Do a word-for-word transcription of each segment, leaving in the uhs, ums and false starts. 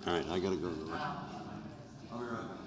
All right, I gotta go to the restroom. I'll be right back.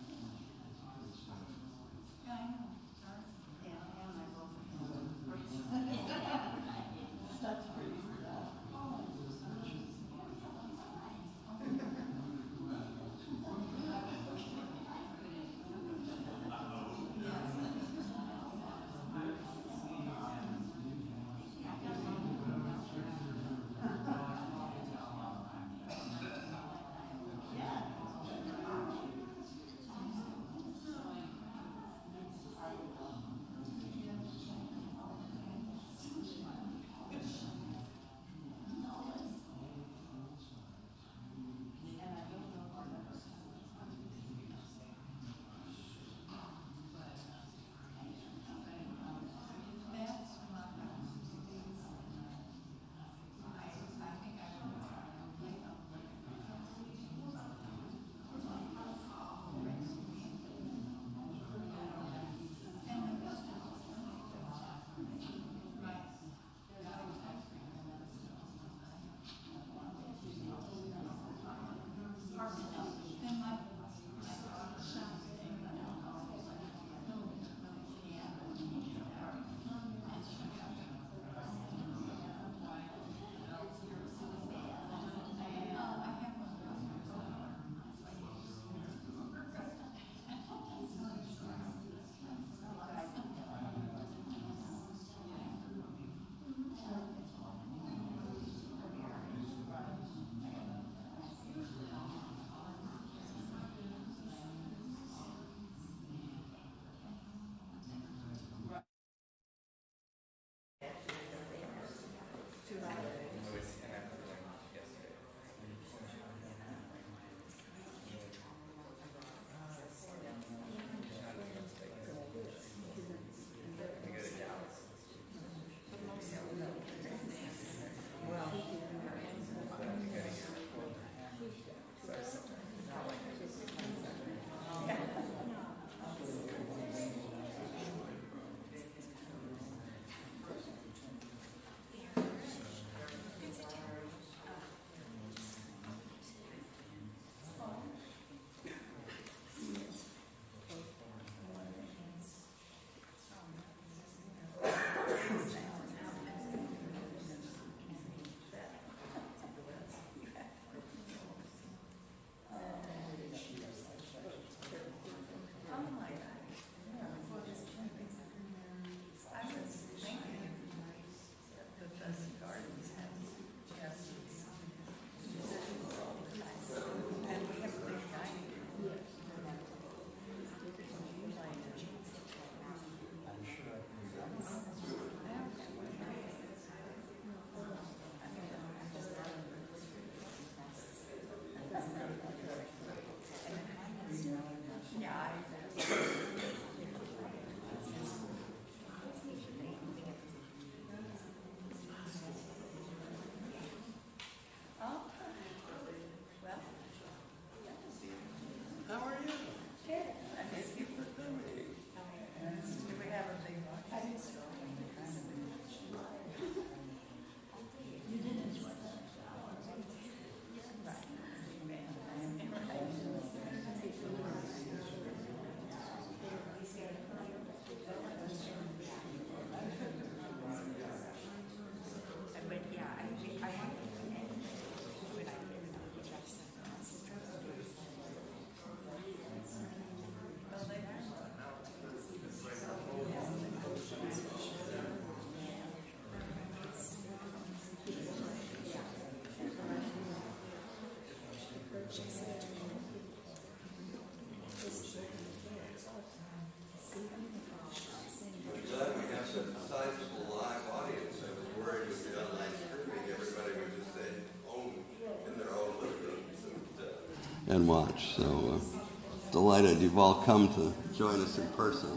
And watch. So uh, delighted you've all come to join us in person.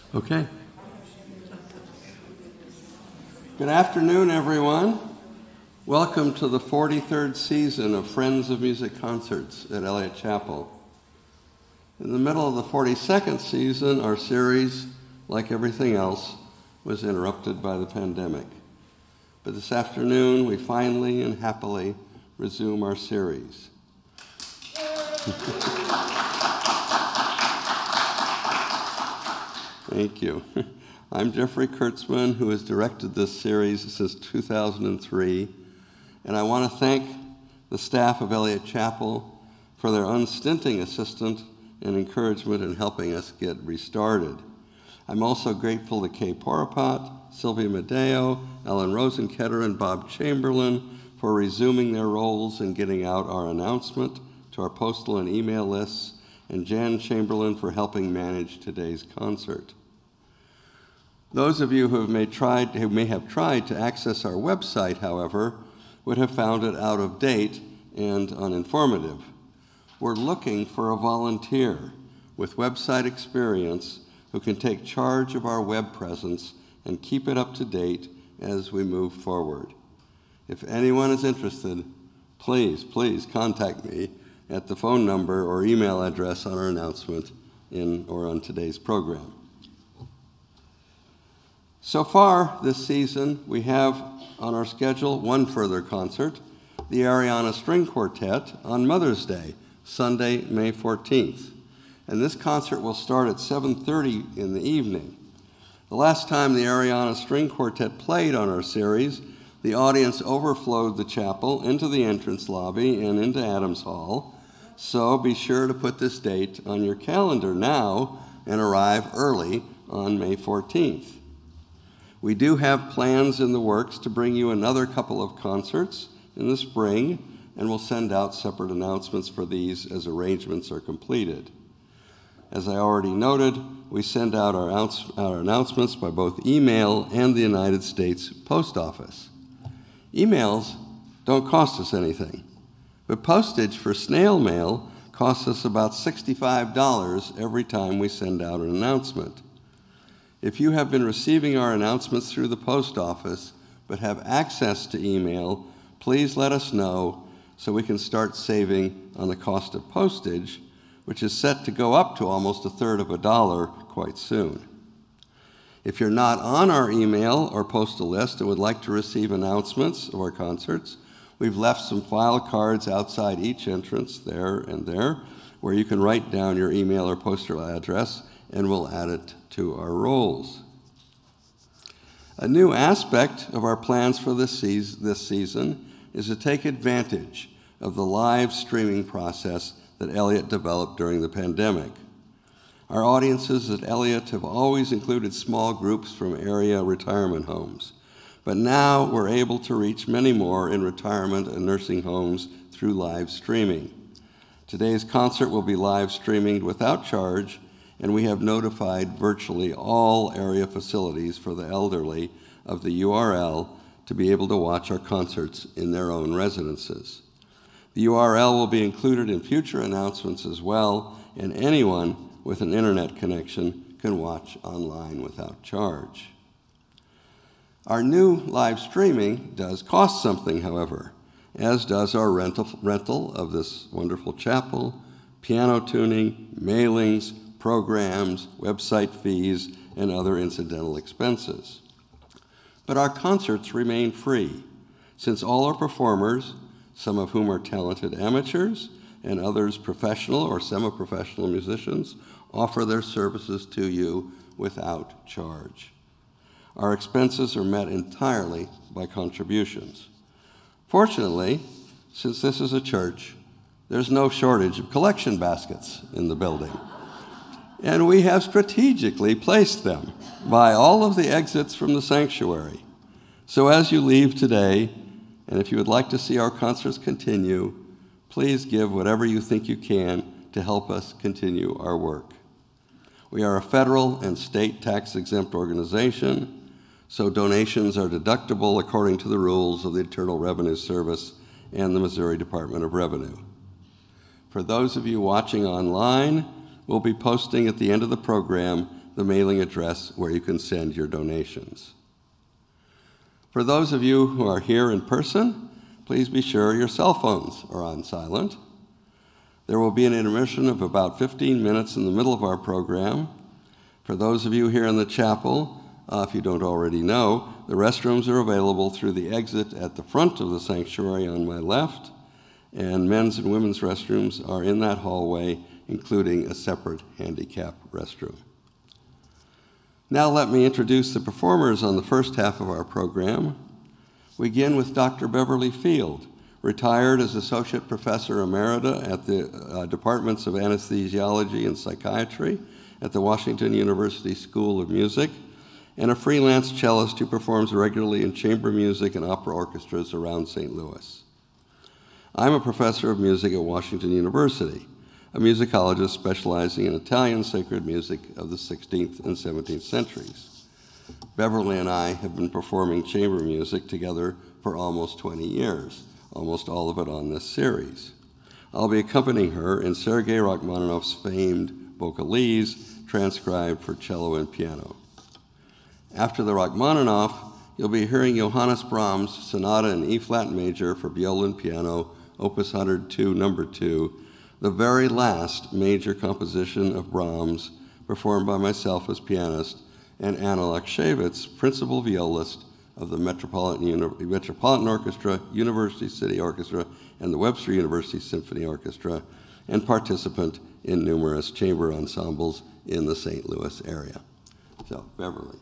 Okay. Good afternoon, everyone. Welcome to the forty-third season of Friends of Music Concerts at Eliot Chapel. In the middle of the forty-second season, our series, like everything else, was interrupted by the pandemic. But this afternoon, we finally and happily resume our series. Thank you. I'm Jeffrey Kurtzman, who has directed this series since two thousand three, and I want to thank the staff of Eliot Chapel for their unstinting assistance and encouragement in helping us get restarted. I'm also grateful to Kay Porapat, Sylvia Medeo, Ellen Rosenketter, and Bob Chamberlain for resuming their roles in getting out our announcement to our postal and email lists, and Jan Chamberlain for helping manage today's concert. Those of you who, have may, tried, who may have tried to access our website, however, would have found it out of date and uninformative. We're looking for a volunteer with website experience who can take charge of our web presence and keep it up to date as we move forward. If anyone is interested, please, please contact me at the phone number or email address on our announcement in or on today's program. So far this season, we have on our schedule one further concert, the Ariana String Quartet on Mother's Day, Sunday, May fourteenth. And this concert will start at seven thirty in the evening. The last time the Ariana String Quartet played on our series, the audience overflowed the chapel into the entrance lobby and into Adams Hall. So be sure to put this date on your calendar now and arrive early on May fourteenth. We do have plans in the works to bring you another couple of concerts in the spring, and we'll send out separate announcements for these as arrangements are completed. As I already noted, we send out our, our announcements by both email and the United States Post Office. Emails don't cost us anything, but postage for snail mail costs us about sixty-five dollars every time we send out an announcement. If you have been receiving our announcements through the post office but have access to email, please let us know so we can start saving on the cost of postage, which is set to go up to almost a third of a dollar quite soon. If you're not on our email or postal list and would like to receive announcements of our concerts, we've left some file cards outside each entrance there and there where you can write down your email or postal address and we'll add it to our rolls. A new aspect of our plans for this season, this season is to take advantage of the live streaming process that Eliot developed during the pandemic. Our audiences at Eliot have always included small groups from area retirement homes, but now we're able to reach many more in retirement and nursing homes through live streaming. Today's concert will be live streaming without charge, and we have notified virtually all area facilities for the elderly of the U R L to be able to watch our concerts in their own residences. The U R L will be included in future announcements as well, and anyone with an internet connection can watch online without charge. Our new live streaming does cost something, however, as does our rental, rental of this wonderful chapel, piano tuning, mailings, programs, website fees, and other incidental expenses. But our concerts remain free, since all our performers, some of whom are talented amateurs and others professional or semi-professional musicians, offer their services to you without charge. Our expenses are met entirely by contributions. Fortunately, since this is a church, there's no shortage of collection baskets in the building. And we have strategically placed them by all of the exits from the sanctuary. So as you leave today, and if you would like to see our concerts continue, please give whatever you think you can to help us continue our work. We are a federal and state tax-exempt organization, so donations are deductible according to the rules of the Internal Revenue Service and the Missouri Department of Revenue. For those of you watching online, we'll be posting at the end of the program the the mailing address where you can send your donations. For those of you who are here in person, please be sure your cell phones are on silent. There will be an intermission of about fifteen minutes in the middle of our program. For those of you here in the chapel, uh, if you don't already know, the restrooms are available through the exit at the front of the sanctuary on my left, and men's and women's restrooms are in that hallway, including a separate handicap restroom. Now let me introduce the performers on the first half of our program. We begin with Doctor Beverly Field, retired as Associate Professor Emerita at the uh, Departments of Anesthesiology and Psychiatry at the Washington University School of Music, and a freelance cellist who performs regularly in chamber music and opera orchestras around Saint Louis. I'm a professor of music at Washington University, a musicologist specializing in Italian sacred music of the sixteenth and seventeenth centuries. Beverly and I have been performing chamber music together for almost twenty years, almost all of it on this series. I'll be accompanying her in Sergei Rachmaninoff's famed Vocalise, transcribed for cello and piano. After the Rachmaninoff, you'll be hearing Johannes Brahms' Sonata in E-flat major for viola and piano, Opus one oh two, number two, the very last major composition of Brahms, performed by myself as pianist, and Anna Lackschewitz, principal violist of the Metropolitan, Uni Metropolitan Orchestra, University City Orchestra, and the Webster University Symphony Orchestra, and participant in numerous chamber ensembles in the Saint Louis area. So, Beverly.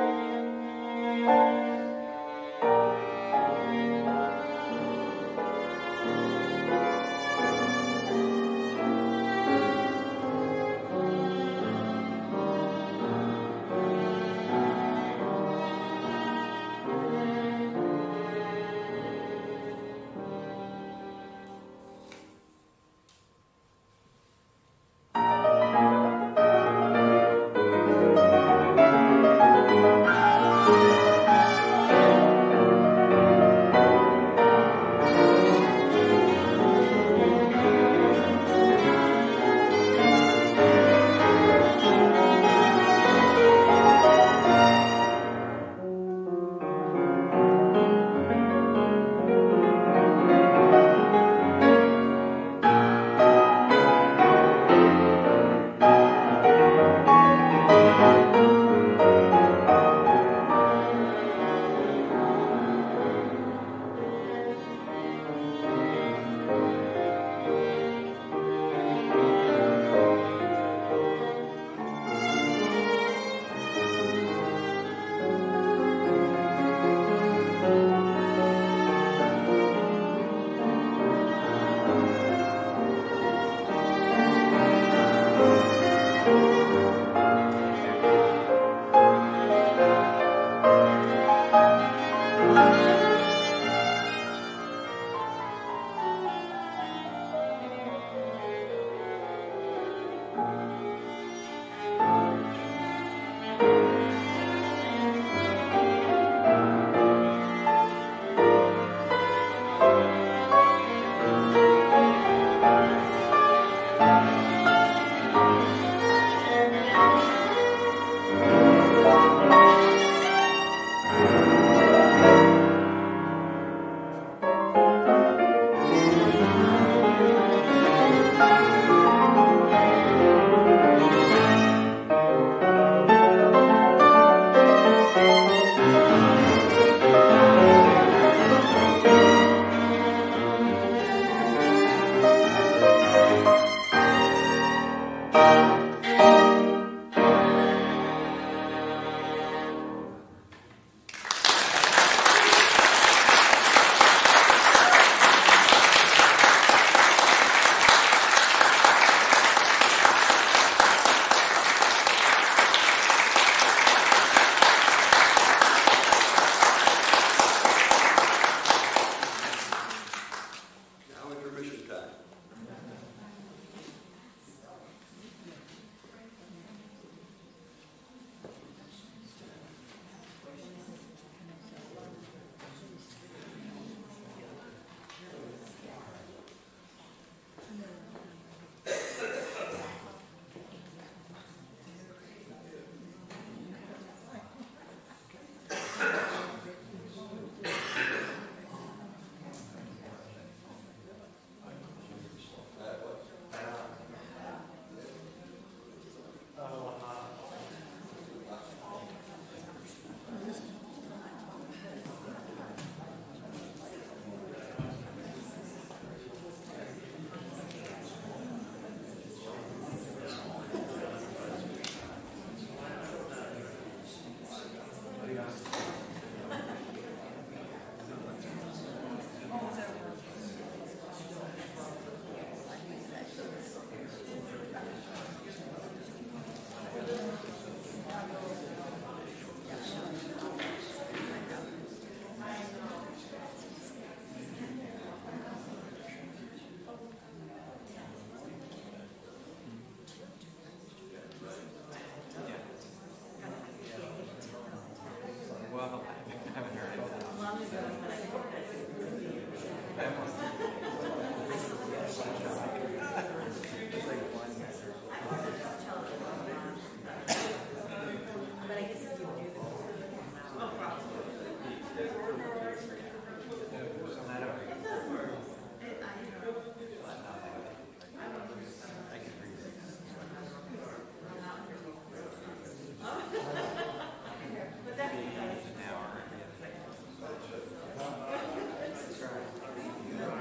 An hour.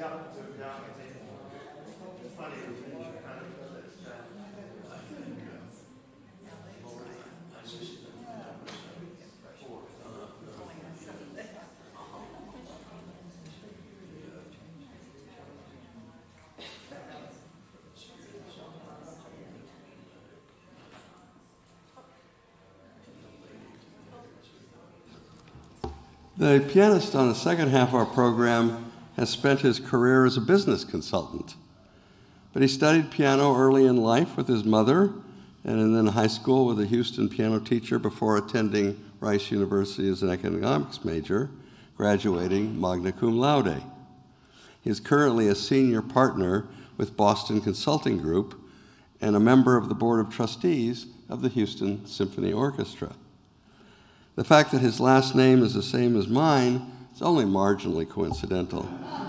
The pianist on the second half of our program has spent his career as a business consultant. But he studied piano early in life with his mother, and then high school with a Houston piano teacher before attending Rice University as an economics major, graduating magna cum laude. He is currently a senior partner with Boston Consulting Group and a member of the Board of Trustees of the Houston Symphony Orchestra. The fact that his last name is the same as mine is only marginally coincidental.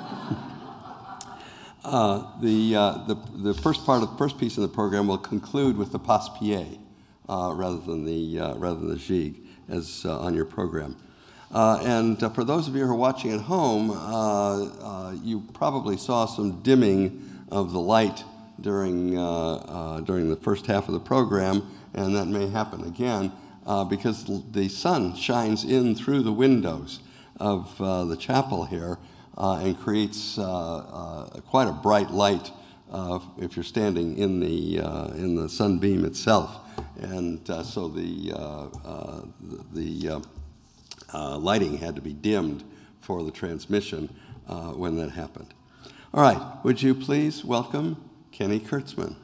uh, the, uh, the, the first part of the first piece of the program will conclude with the passe-pied uh, rather than the uh, rather than the gigue as uh, on your program. Uh, and uh, for those of you who are watching at home, uh, uh, you probably saw some dimming of the light during uh, uh, during the first half of the program, and that may happen again. Uh, because the sun shines in through the windows of uh, the chapel here uh, and creates uh, uh, quite a bright light uh, if you're standing in the uh, in the sunbeam itself. And uh, so the uh, uh, the uh, uh, lighting had to be dimmed for the transmission uh, when that happened. All right, would you please welcome Kenny Kurtzman.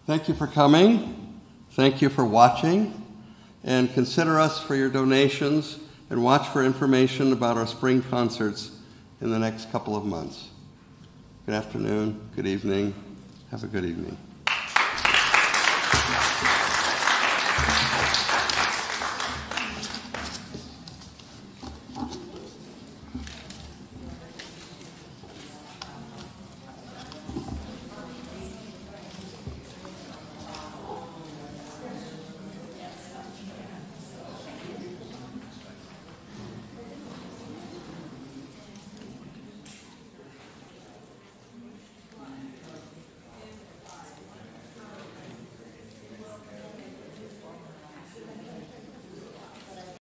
Thank you for coming. Thank you for watching. And consider us for your donations and watch for information about our spring concerts in the next couple of months. Good afternoon, good evening. Have a good evening.